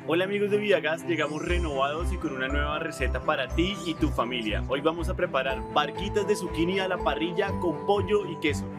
Hola amigos de Vidagas, llegamos renovados y con una nueva receta para ti y tu familia. Hoy vamos a preparar barquitas de zucchini a la parrilla con pollo y queso.